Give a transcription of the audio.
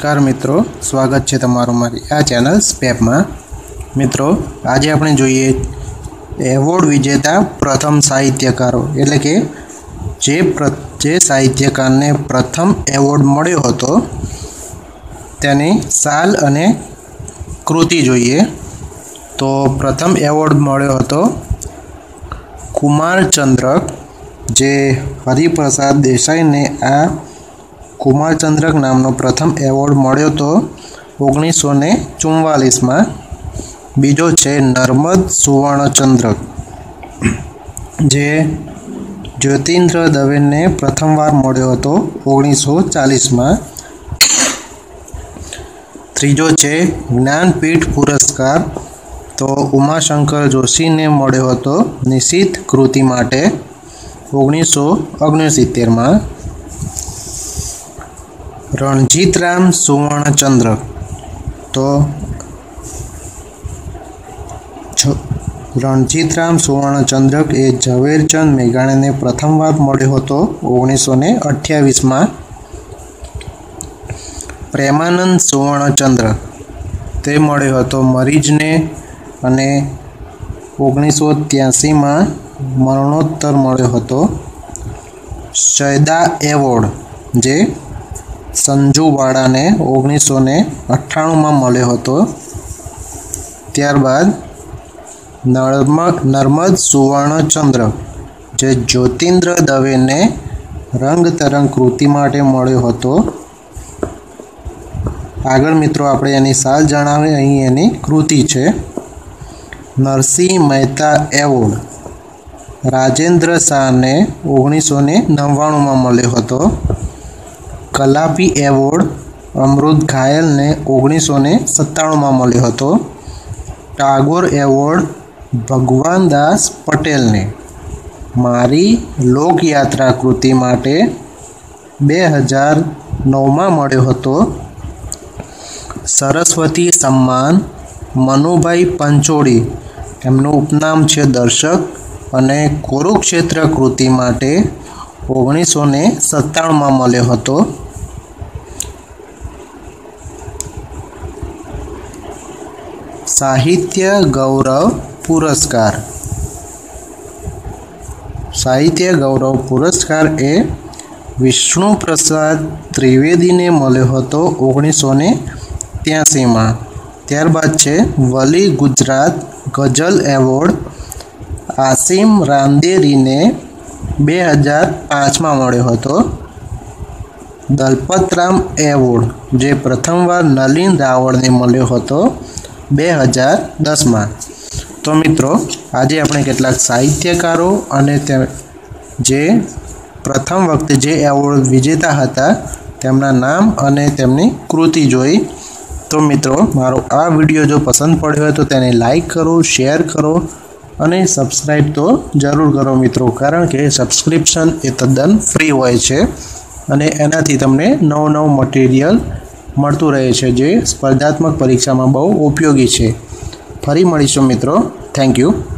नमस्कार मित्रों, स्वागत है तमारुं मारी आ चेनल स्पेप में। मित्रों, आज आपणे जोईए एवोर्ड विजेता प्रथम साहित्यकारों एटले के जे साहित्यकार ने प्रथम एवोर्ड मळ्यो हतो तेनी साल अने कृति जोईए। तो प्रथम एवोर्ड मळ्यो हतो कुमार चंद्रक, जे हरिप्रसाद देसाई ने आ कुमार चंद्रक नामनो प्रथम एवोर्ड मळ्यो तो 1944 में। बीजो छे नर्मद सुवर्ण चंद्रक, जे ज्योतिन्द्र दवे ने प्रथम वार मळ्यो हतो 1940 में। त्रीजो छे ज्ञानपीठ पुरस्कार, तो उमाशंकर जोशी ने मळ्यो हतो निशित कृति माटे 1969 में। रणजीतराम सुवर्ण चंद्रक, तो रणजीतराम सुवर्ण चंद्रक ए झवेरचंद मेघाणी ने प्रथम वार मळ्यो हतो 1928 में। प्रेमानंद सुवर्ण चंद्रक ते मळ्यो हतो मरीज ने अने 1983 में मरणोत्तर मळ्यो हतो। शैदा एवोर्ड जे संजूवाड़ा ने 1998 में मळ्यो हतो। त्यारबाद नर्मद सुवर्ण चंद्रक, जे ज्योतिन्द्र दवे ने रंग तरंग कृति माटे मळ्यो हतो। आगळ मित्रों आपणे एनी साल जणावी, अहीं एनी कृति छे। नरसिंह मेहता एवोर्ड राजेंद्र शाह ने 1999 में मळ्यो हतो। कलापी एवोर्ड अमृत घायल ने 1997 में मळ्यो हतो। टागोर एवोर्ड भगवान दास पटेल ने मारी लोक यात्रा कृति माटे 2009 में मळ्यो हतो। सरस्वती सम्मान मनुभाई पंचोड़ी, एमनुं उपनाम छे दर्शक, अने कुरुक्षेत्र कृति माटे 1997 में मळ्यो हतो। साहित्य गौरव पुरस्कार, साहित्य गौरव पुरस्कार ए विष्णु प्रसाद त्रिवेदी ने मळ्यो हतो 1983 में। त्यारबाद छे वली गुजरात गजल एवोर्ड आसिम रांदेरी ने 2005 में मळ्यो हतो। दलपतराम एवोर्ड जे प्रथम वार नलिन रावल ने मळ्यो हतो 2010 में। तो मित्रों, आज आपणे केटलाक साहित्यकारों अने जे प्रथम वखते जे एवोर्ड विजेता हता तेमना नाम अने तेमनी कृति जोई। तो मित्रों, मारो आ विडियो जो पसंद पड्यो तो तेने लाइक करो, शेर करो अने सब्सक्राइब तो जरूर करो मित्रों, कारण के सब्सक्रिप्शन ए तद्दन फ्री होय छे अने एनाथी तमने नव मटीरियल मळतुं रहे छे, जे स्पर्धात्मक परीक्षा में बहु उपयोगी छे। फरी मळीशुं मित्रों। Thank you.